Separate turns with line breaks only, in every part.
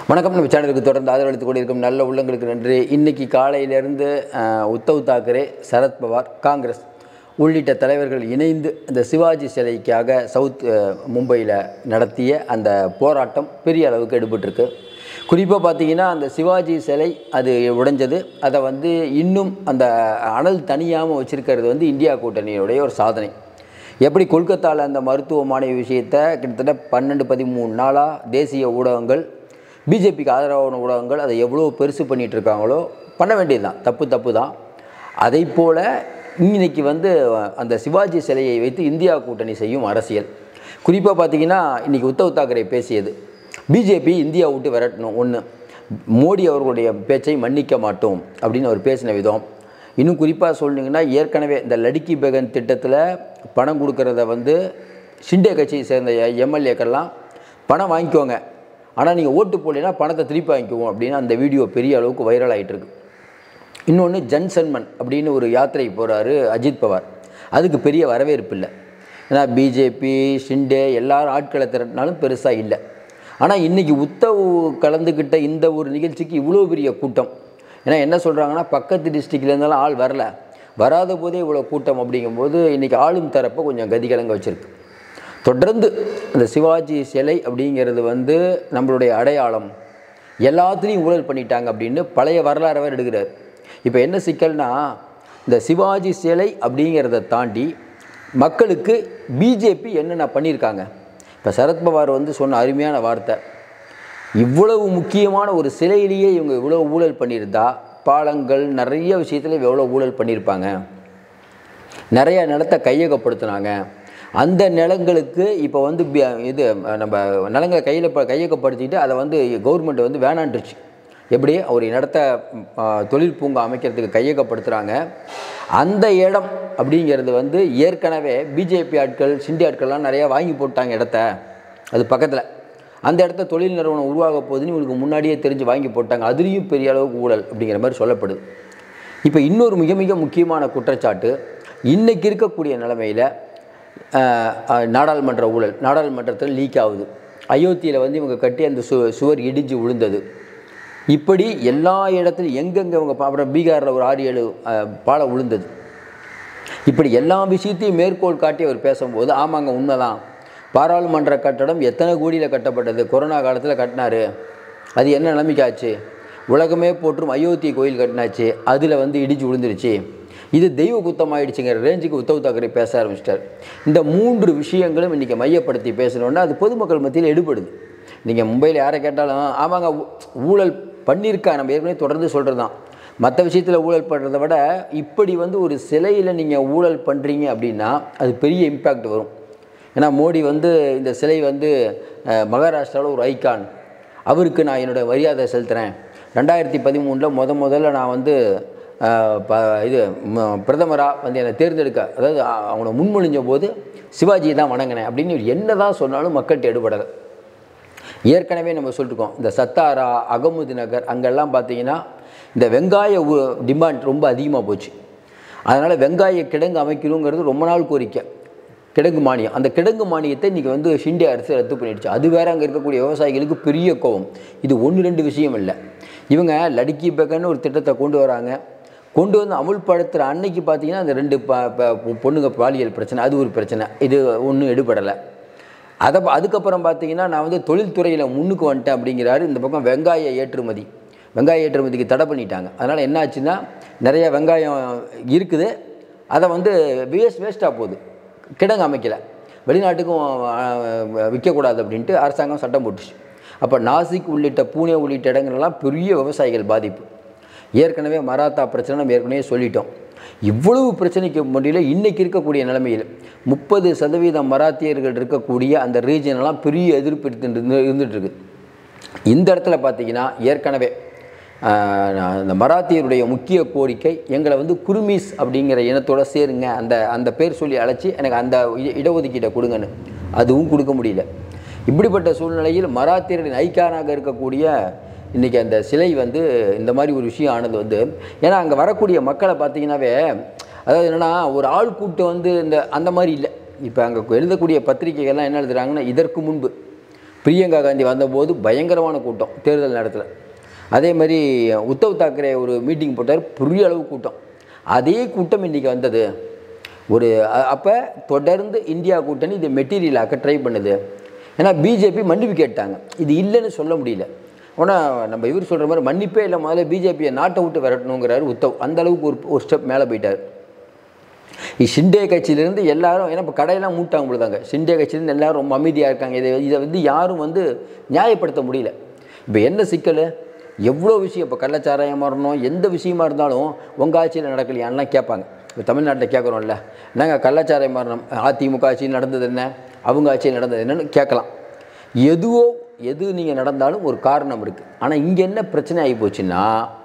வணக்கம். நம்ம சேனலுக்கு தொடர்ந்து ஆதரவளித்துக் கொண்டிருக்கும் நல்ல உள்ளங்களுக்கு நன்றி. இன்றைக்கி காலையிலேருந்து உத்தவ் தாக்கரே, சரத்பவார், காங்கிரஸ் உள்ளிட்ட தலைவர்கள் இணைந்து இந்த சிவாஜி சிலைக்காக மும்பையில் நடத்திய அந்த போராட்டம் பெரிய அளவுக்கு எடுபட்டிருக்கு. குறிப்பாக பார்த்திங்கன்னா, அந்த சிவாஜி சிலை அது உடைஞ்சது, அதை இன்னும் அந்த அனல் தனியாமல் வச்சுருக்கிறது இந்தியா கூட்டணியுடைய ஒரு சாதனை. எப்படி கொல்கத்தாவில் அந்த மருத்துவமனை விஷயத்தை கிட்டத்தட்ட 12-13 நாளாக தேசிய ஊடகங்கள், பிஜேபிக்கு ஆதரவான ஊடகங்கள் அதை எவ்வளோ பெருசு பண்ணிகிட்டு இருக்காங்களோ, பண்ண வேண்டியது தான், தப்பு தான். அதை போல் இன்றைக்கி அந்த சிவாஜி சிலையை வைத்து இந்தியா கூட்டணி செய்யும் அரசியல். குறிப்பாக பார்த்திங்கன்னா, இன்றைக்கி உத்தவ் தாக்கரே பேசியது, பிஜேபி இந்தியா விட்டு விரட்டணும், ஒன்று மோடி அவர்களுடைய பேச்சை மன்னிக்க மாட்டோம் அப்படின்னு அவர் பேசின விதம். இன்னும் குறிப்பாக சொன்னீங்கன்னா, ஏற்கனவே இந்த லடிக்கி பெகன் திட்டத்தில் பணம் கொடுக்கறத ஷிண்டே கட்சியை சேர்ந்த எம்எல்ஏக்கெல்லாம் பணம் வாங்கிக்கோங்க, ஆனால் நீங்கள் ஓட்டு போடலைன்னா பணத்தை திருப்பி வாங்கிக்குவோம் அப்படின்னு அந்த வீடியோ பெரிய அளவுக்கு வைரல் ஆகிட்டுருக்கு. இன்னொன்று, ஜன்சன்மன் அப்படின்னு ஒரு யாத்திரை போகிறாரு அஜித் பவார், அதுக்கு பெரிய வரவேற்பு இல்லை. ஏன்னா பிஜேபி, ஷிண்டே எல்லாரும் ஆட்களை திரட்டினாலும் பெருசாக இல்லை. ஆனால் இன்றைக்கி உத்தவ் கலந்துக்கிட்ட இந்த ஒரு நிகழ்ச்சிக்கு இவ்வளோ பெரிய கூட்டம். ஏன்னா என்ன சொல்கிறாங்கன்னா, பக்கத்து டிஸ்ட்ரிக்ட்லேருந்தாலும் ஆள் வராத போதே இவ்வளோ கூட்டம். அப்படிங்கும்போது இன்றைக்கி ஆளும் தரப்பை கொஞ்சம் கதிகலங்க வச்சுருக்கு. தொடர்ந்து அந்த சிவாஜி சிலை அப்படிங்கிறது நம்மளுடைய அடையாளம், எல்லாத்துலேயும் ஊழல் பண்ணிட்டாங்க அப்படின்னு பழைய வரலாறு எடுக்கிறார். இப்போ என்ன சிக்கல்னா, இந்த சிவாஜி சிலை அப்படிங்கிறத தாண்டி மக்களுக்கு பிஜேபி என்னென்ன பண்ணியிருக்காங்க. இப்போ சரத்பவார் சொன்ன அருமையான வார்த்தை, இவ்வளவு முக்கியமான ஒரு சிலையிலேயே இவங்க இவ்வளோ ஊழல் பண்ணியிருந்தா, பாலங்கள் நிறைய விஷயத்தில் எவ்வளோ ஊழல் பண்ணியிருப்பாங்க. நிறைய நிலத்தை கையகப்படுத்தினாங்க. அந்த நிலங்களுக்கு இப்போ இது நம்ம நிலங்களை கையகப்படுத்திட்டு அதை கவர்மெண்ட் வேணான்றுச்சு. எப்படி ஒரு இடத்த தொழில் பூங்கா அமைக்கிறதுக்கு கையகப்படுத்துகிறாங்க. அந்த இடம் அப்படிங்கிறது ஏற்கனவே பிஜேபி ஆட்கள், ஷிண்டே ஆட்கள்லாம் நிறையா வாங்கி போட்டாங்க இடத்த. அது பக்கத்தில் அந்த இடத்த தொழில் நிறுவனம் உருவாக போகுதுன்னு இவங்களுக்கு முன்னாடியே தெரிஞ்சு வாங்கி போட்டாங்க. அதுலேயும் பெரிய அளவுக்கு ஊழல் அப்படிங்கிற மாதிரி சொல்லப்படுது. இப்போ இன்னொரு மிக மிக முக்கியமான குற்றச்சாட்டு, இன்றைக்கி இருக்கக்கூடிய நிலைமையில் நாடாளுமன்ற ஊழல், நாடாளுமன்றத்தில் லீக் ஆகுது. அயோத்தியில் இவங்க கட்டி அந்த சுவர் இடிஞ்சு விழுந்தது. இப்படி எல்லா இடத்துலையும் எங்கெங்கே இவங்க அப்புறம் பீகாரில் ஒரு 6-7 பாலம் விழுந்தது. இப்படி எல்லா விஷயத்தையும் மேற்கோள் காட்டி அவர் பேசும்போது, ஆமாங்க உண்மைதான், பாராளுமன்ற கட்டடம் எத்தனை கோடியில் கட்டப்பட்டது, கொரோனா காலத்தில் கட்டினார், அது என்ன நிலைமைக்காச்சு, உலகமே போற்றும் அயோத்தி கோயில் கட்டினாச்சு, அதில் இடிஞ்சு விழுந்துருச்சு, இது தெய்வ குத்தமாயிடுச்சுங்கிற ரேஞ்சுக்கு உத்தவ் தாக்கரே பேச ஆரம்பிச்சிட்டார். இந்த 3 விஷயங்களும் இன்றைக்கி மையப்படுத்தி பேசணுன்னா அது பொதுமக்கள் மத்தியில் எடுபடுது. நீங்கள் மும்பையில் யாரை கேட்டாலும் ஆமாங்க ஊழல் பண்ணியிருக்கா, நம்ம ஏற்கனவே தொடர்ந்து சொல்கிறது தான். மற்ற விஷயத்தில் ஊழல் பண்ணுறதை விட இப்படி ஒரு சிலையில் நீங்கள் ஊழல் பண்ணுறீங்க அப்படின்னா அது பெரிய இம்பேக்ட் வரும். ஏன்னா மோடி இந்த சிலை மகாராஷ்டிராவில் ஒரு ஐகான், அவருக்கு நான் என்னோடய மரியாதை செலுத்துகிறேன். 2013 முதல்ல நான் இது பிரதமராக என்னை தேர்ந்தெடுக்க, அதாவது அவங்கள முன்மொழிஞ்ச போது சிவாஜியை தான் வணங்கினேன் அப்படின்னு என்ன தான் சொன்னாலும் மக்கள்கிட்ட எடுபடலை. ஏற்கனவே நம்ம சொல்லியிருக்கோம், இந்த சத்தாரா, அகமது நகர் அங்கெல்லாம் பார்த்திங்கன்னா இந்த வெங்காய டிமாண்ட் ரொம்ப அதிகமாக போச்சு. அதனால் வெங்காய கிடங்கு அமைக்கணுங்கிறது ரொம்ப நாள் கோரிக்கை. கிடங்கு மானியம், அந்த கிடங்கு மானியத்தை இன்றைக்கி ஷிண்டே அரசு ரத்து பண்ணிடுச்சு. அது வேறு அங்கே இருக்கக்கூடிய விவசாயிகளுக்கு பெரிய கோபம். இது 1-2 விஷயம் இல்லை. இவங்க லடிக்கி பெகன்னு ஒரு திட்டத்தை கொண்டு வராங்க. கொண்டு அமுல்படுத்துகிற அன்னைக்கு பார்த்திங்கன்னா அந்த 2 பொண்ணுங்க பாலியல் பிரச்சனை, அது ஒரு பிரச்சனை, இது ஒன்றும் எடுபடலை. அதுக்கப்புறம் பார்த்திங்கன்னா நான் தொழில்துறையில் முன்னுக்கு வந்துட்டேன் அப்படிங்கிறாரு. இந்த பக்கம் வெங்காய ஏற்றுமதிக்கு தடை பண்ணிட்டாங்க. அதனால் என்ன ஆச்சுன்னா, நிறைய வெங்காயம் இருக்குது, அதை வேஸ்ட்டாக போகுது, கிடங்கு அமைக்கலை, வெளிநாட்டுக்கும் விற்கக்கூடாது அப்படின்ட்டு அரசாங்கம் சட்டம் போட்டுச்சு. அப்போ நாசிக் உள்ளிட்ட பூனே உள்ளிட்ட இடங்கள்லாம் பெரிய விவசாயிகள் பாதிப்பு. ஏற்கனவே மராத்தா பிரச்சனை நம்ம ஏற்கனவே சொல்லிட்டோம். இவ்வளவு பிரச்சனைக்கு முடியல இன்றைக்கி இருக்கக்கூடிய நிலைமையில் 30% மராத்தியர்கள் இருக்கக்கூடிய அந்த ரீஜனெல்லாம் பெரிய எதிர்ப்பு இருந்துகிட்ருக்கு. இந்த இடத்துல பார்த்திங்கன்னா ஏற்கனவே இந்த மராத்தியருடைய முக்கிய கோரிக்கை, எங்களை குருமீஸ் அப்படிங்கிற இனத்தோடு சேருங்க, அந்த பேர் சொல்லி அழைச்சி எனக்கு அந்த இடஒதுக்கீட்டை கொடுங்கன்னு, அதுவும் கொடுக்க முடியல. இப்படிப்பட்ட சூழ்நிலையில் மராத்தியர்களின் ஐக்கானாக இருக்கக்கூடிய இன்றைக்கி அந்த சிலை இந்த மாதிரி ஒரு விஷயம் ஆனது ஏன்னா அங்கே வரக்கூடிய மக்களை பார்த்திங்கனாவே, அதாவது என்னென்னா ஒரு ஆள் கூட்டம் அந்த மாதிரி இல்லை. இப்போ அங்கே எழுதக்கூடிய பத்திரிகைகள்லாம் என்ன எழுதுகிறாங்கன்னா, இதற்கு முன்பு பிரியங்கா காந்தி வந்தபோது பயங்கரமான கூட்டம் தேர்தல் நேரத்தில். அதே மாதிரி உத்தவ் தாக்கரே ஒரு மீட்டிங் போட்டார், பெரிய அளவு கூட்டம். அதே கூட்டம் இன்றைக்கி வந்தது. அப்போ தொடர்ந்து இந்தியா கூட்டணி இது மெட்டீரியலாக்க ட்ரை பண்ணுது. ஏன்னா பிஜேபி மன்னிப்பு கேட்டாங்க, இது இல்லைன்னு சொல்ல முடியல. ஆனால் நம்ம இவர் சொல்கிற மாதிரி மன்னிப்பே இல்லை, முதல்ல பிஜேபியை நாட்டை விட்டு விரட்டணுங்கிறாரு உத்தவ். அந்த அளவுக்கு ஒரு ஸ்டெப் மேலே போயிட்டார். ஷிண்டே கட்சியிலேருந்து எல்லாரும், ஏன்னா இப்போ கடையெல்லாம் மூட்டாங்க பொழுதாங்க, ஷிண்டே கட்சியிலேருந்து எல்லாரும் ரொம்ப அமைதியாக இருக்காங்க. இதை யாரும் நியாயப்படுத்த முடியல. இப்போ என்ன சிக்கல், எவ்வளோ விஷயம், இப்போ கள்ளச்சாராயம் வரணும், எந்த விஷயமா இருந்தாலும் உங்கள் ஆட்சியில் நடக்கலையான்லாம் கேட்பாங்க. இப்போ தமிழ்நாட்டில் கேட்குறோம்ல, நாங்கள் கள்ளச்சாராயம் மரணம் அதிமுக ஆட்சியில் நடந்தது என்ன, அவங்க ஆட்சியில் நடந்தது என்னன்னு கேட்கலாம். எது நீங்கள் நடந்தாலும் ஒரு காரணம் இருக்குது. ஆனால் இங்கே என்ன பிரச்சனை ஆகி போச்சுன்னா,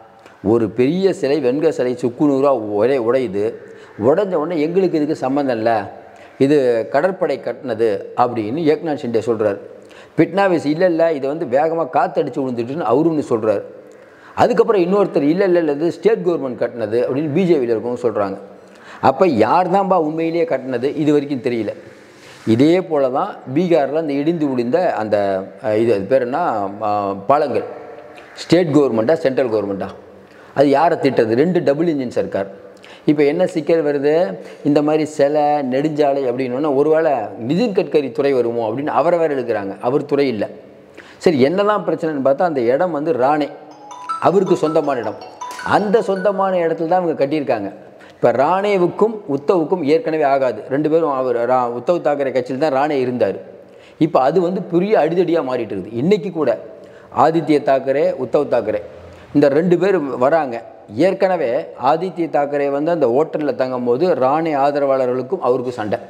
ஒரு பெரிய சிலை, வெண்கல சிலை சுக்குநூறாக உடையுது. உடஞ்ச உடனே எங்களுக்கு இதுக்கு சம்மந்தம் இல்லை, இது கடற்படை கட்டினது அப்படின்னு ஏக்நாத் ஷிண்டே சொல்கிறார். பிட்னாவிஸ் இல்லை இதை வேகமாக காற்றடிச்சு விழுந்துட்டுன்னு அவருன்னு சொல்கிறார். அதுக்கப்புறம் இன்னொருத்தர் இல்லை இது ஸ்டேட் கவர்மெண்ட் கட்டினது அப்படின்னு பிஜேபியில் இருக்கவங்க சொல்கிறாங்க. அப்போ யார் தான்ப்பா உண்மையிலேயே கட்டினது இது வரைக்கும் தெரியல. இதே போல் தான் பீகாரில் அந்த இடிந்து விழுந்த அந்த அது பேர் என்ன பாலங்கள், ஸ்டேட் கவர்மெண்ட்டா சென்ட்ரல் கவர்மெண்ட்டா, அது யாரை திட்டுறது, 2 டபுள் இன்ஜின் சர்க்கார். இப்போ என்ன சிக்கல் வருது, இந்த மாதிரி சிலை நெடுஞ்சாலை அப்படின்னா ஒருவேளை நிதின் கட்கரி துறை வருமோ அப்படின்னு அவரை வேறு எடுக்கிறாங்க. அவர் துறை இல்லை. சரி, என்னதான் பிரச்சனைன்னு பார்த்தா அந்த இடம் ராணே அவருக்கு சொந்தமான இடம். அந்த சொந்தமான இடத்துல தான் அவங்க கட்டியிருக்காங்க. இப்போ ராணேவுக்கும் உத்தவுக்கும் ஏற்கனவே ஆகாது. 2 பேரும் உத்தவ் தாக்கரே கட்சியில் தான் ராணே இருந்தார். இப்போ அது பெரிய அடிதடியாக மாறிட்டு இருக்குது. இன்றைக்கி கூட ஆதித்ய தாக்கரே, உத்தவ் தாக்கரே இந்த 2 பேர் வராங்க. ஏற்கனவே ஆதித்ய தாக்கரே அந்த ஹோட்டலில் தங்கும் போது ராணே ஆதரவாளர்களுக்கும் அவருக்கும் சண்டை.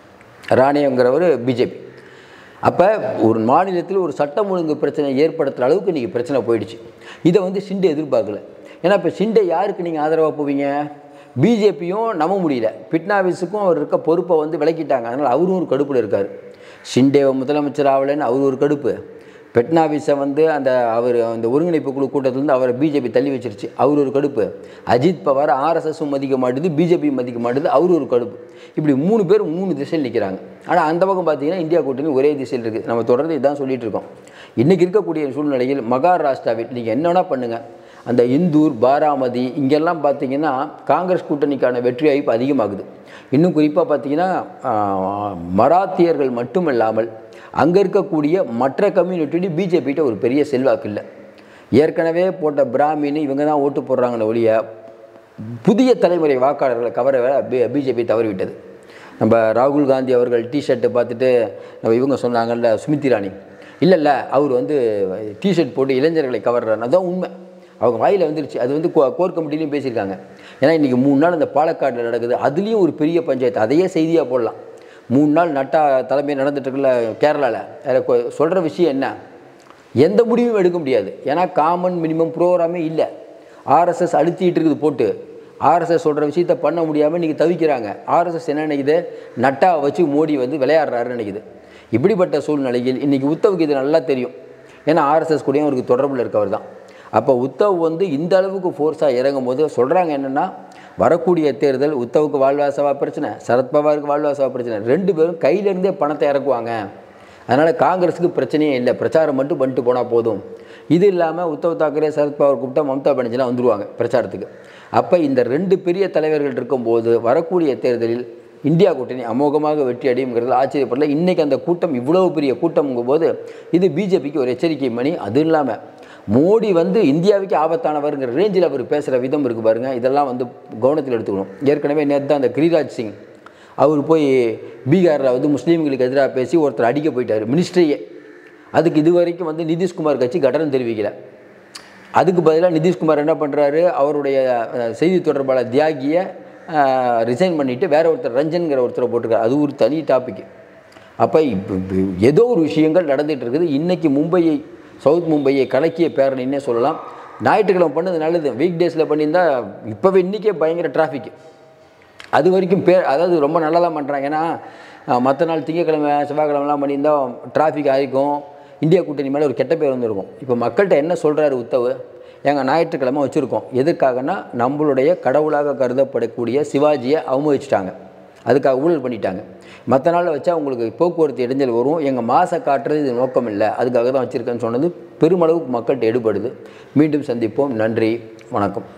ராணேங்கிறவர் பிஜேபி. அப்போ ஒரு மாநிலத்தில் ஒரு சட்டம் ஒழுங்கு பிரச்சனை ஏற்படுத்துகிற அளவுக்கு இன்றைக்கி பிரச்சனை போயிடுச்சு. இதை ஷிண்டே எதிர்பார்க்கல. ஏன்னா இப்போ ஷிண்டே யாருக்கு நீங்கள் ஆதரவாக போவீங்க, பிஜேபியும் நம்ப முடியல, பிட்னாவிஸுக்கும் அவர் இருக்க பொறுப்பை விலக்கிட்டாங்க. அதனால் அவரும் ஒரு கடுப்பில் இருக்கார். ஷிண்டேவை முதலமைச்சர் ஆகலைன்னு அவர் ஒரு கடுப்பு, பெட்னாவிஸை அவர் அந்த ஒருங்கிணைப்பு குழு கூட்டத்திலேருந்து அவரை பிஜேபி தள்ளி வச்சிருச்சு, அவர் ஒரு கடுப்பு. அஜித் பவார் ஆர்எஸ்எஸும் மதிக்க மாட்டுது, பிஜேபியும் மதிக்க மாட்டுது, அவர் ஒரு கடுப்பு. இப்படி 3 பேர் 3 திசையில் நிற்கிறாங்க. ஆனால் அந்த பக்கம் பார்த்தீங்கன்னா இந்தியா கூட்டணி ஒரே திசையில் இருக்குது. நம்ம தொடர்ந்து இதான் சொல்லிகிட்டு இருக்கோம். இன்றைக்கி இருக்கக்கூடிய சூழ்நிலையில் மகாராஷ்டிராவில் நீங்கள் என்னென்னா பண்ணுங்கள், அந்த இந்தூர், பாராமதி இங்கெல்லாம் பார்த்தீங்கன்னா காங்கிரஸ் கூட்டணிக்கான வெற்றி வாய்ப்பு அதிகமாகுது. இன்னும் குறிப்பாக பார்த்தீங்கன்னா மராத்தியர்கள் மட்டுமல்லாமல் அங்கே இருக்கக்கூடிய மற்ற கம்யூனிட்டி பிஜேபிகிட்ட ஒரு பெரிய செல்வாக்கு இல்லை. ஏற்கனவே போட்ட பிராமின் இவங்க தான் ஓட்டு போடுறாங்கன்னு ஒழிய புதிய தலைமுறை வாக்காளர்களை கவர பிஜேபி தவறிவிட்டது. நம்ம ராகுல் காந்தி அவர்கள் டிஷர்ட்டை பார்த்துட்டு இவங்க சொன்னாங்கல்ல ஸ்மிருதி இரானி, இல்லை அவர் டிஷர்ட் போட்டு இளைஞர்களை கவர்றாரு, அதுதான் உண்மை. அவங்க வாயில் வந்துருச்சு. அது கோர் கமிட்டிலையும் பேசியிருக்காங்க. ஏன்னா இன்றைக்கி 3 நாள் அந்த பாலக்காட்டில் நடக்குது, அதுலேயும் ஒரு பெரிய பஞ்சாயத்து, அதையே செய்தியாக போடலாம். 3 நாள் நட்டா தலைமையை நடந்துட்டுருக்குல்ல கேரளாவில். அதில் சொல்கிற விஷயம் என்ன, எந்த முடிவும் எடுக்க முடியாது. ஏன்னா காமன் மினிமம் ப்ரோக்ராமே இல்லை. ஆர்எஸ்எஸ் அழுத்திட்டு இருக்குது போட்டு, ஆர்எஸ்எஸ் சொல்கிற விஷயத்த பண்ண முடியாமல் இன்றைக்கி தவிக்கிறாங்க. ஆர்எஸ்எஸ் என்ன நினைக்குது, நட்டாவை வச்சு மோடி விளையாடுறாருன்னு நினைக்குது. இப்படிப்பட்ட சூழ்நிலையில் இன்றைக்கி உத்தவுக்கு இது நல்லா தெரியும். ஏன்னா ஆர்எஸ்எஸ் கூடயும் அவருக்கு தொடர்பில் இருக்கவர் தான். அப்போ உத்தவ் இந்த அளவுக்கு ஃபோர்ஸாக இறங்கும் போது சொல்கிறாங்க என்னென்னா, வரக்கூடிய தேர்தல் உத்தவுக்கு வாழ்வாசவா பிரச்சனை, சரத்பவாருக்கு வாழ்வாசவா பிரச்சனை, 2 பேரும் கையிலேருந்தே பணத்தை இறக்குவாங்க. அதனால் காங்கிரஸுக்கு பிரச்சனையே இல்லை, பிரச்சாரம் மட்டும் பண்ணிட்டு போனால் போதும். இது இல்லாமல் உத்தவ் தாக்கரே, சரத்பவார் கூப்பிட்டா மம்தா பானர்ஜிலாம் வந்துடுவாங்க பிரச்சாரத்துக்கு. அப்போ இந்த 2 பெரிய தலைவர்கள் இருக்கும்போது வரக்கூடிய தேர்தலில் இந்தியா கூட்டணி அமோகமாக வெற்றி அடையுங்கிறது ஆச்சரியப்படல. இன்றைக்கி அந்த கூட்டம் இவ்வளவு பெரிய கூட்டம்ங்கும் போது இது பிஜேபிக்கு ஒரு எச்சரிக்கை மணி. அது இல்லாமல் மோடி இந்தியாவுக்கு ஆபத்தானவருங்கிற ரேஞ்சில் அவர் பேசுகிற விதம் இருக்குது பாருங்கள், இதெல்லாம் கவனத்தில் எடுத்துக்கணும். ஏற்கனவே நேற்று தான் அந்த கிரிராஜ் சிங் அவர் போய் பீகாரில் முஸ்லீம்களுக்கு எதிராக பேசி ஒருத்தர் அடிக்க போயிட்டார் மினிஸ்ட்ரியே. அதுக்கு இது வரைக்கும் நிதிஷ்குமார் கட்சி கட்டணம் தெரிவிக்கலை. அதுக்கு பதிலாக நிதிஷ்குமார் என்ன பண்ணுறாரு, அவருடைய செய்தி தொடர்பாளர் தியாகியை ரிசைன் பண்ணிவிட்டு வேற ஒருத்தர் ரஞ்சன்கிற ஒருத்தரை போட்டிருக்காரு. அது ஒரு தனி டாபிக். அப்போ ஏதோ ஒரு விஷயங்கள் நடந்துகிட்டு இருக்குது. இன்றைக்கி சவுத் மும்பையை கலக்கிய பேரணின்னே சொல்லலாம். ஞாயிற்றுக்கிழமை பண்ணது நல்லது, வீக் டேஸில் பண்ணியிருந்தால் இப்போவே இன்றைக்கே பயங்கர டிராஃபிக். அது வரைக்கும் அதாவது ரொம்ப நல்லா தான் பண்ணுறாங்க. ஏன்னா மற்ற நாள் திங்கக்கிழமை செவ்வாய்க்கிழமெலாம் பண்ணியிருந்தால் டிராஃபிக் ஆகிருக்கும், இந்தியா கூட்டணி மேலே ஒரு கெட்ட பேர் வந்துருக்கும். இப்போ மக்கள்கிட்ட என்ன சொல்கிறாரு உத்தவ், எங்கள் ஞாயிற்றுக்கிழமை வச்சுருக்கோம், எதுக்காகனா நம்மளுடைய கடவுளாக கருதப்படக்கூடிய சிவாஜியை அவமதிச்சிட்டாங்க, அதுக்காக ஊழல் பண்ணிட்டாங்க. மற்ற நாளில் வச்சா உங்களுக்கு போக்குவரத்து இடைஞ்சல் வரும், எங்கள் மாசை காட்டுறது இது நோக்கம் இல்லை, அதுக்காக தான் வச்சுருக்கேன்னு சொன்னது பெருமளவுக்கு மக்கள்கிட்ட எடுபடுது. மீண்டும் சந்திப்போம். நன்றி, வணக்கம்.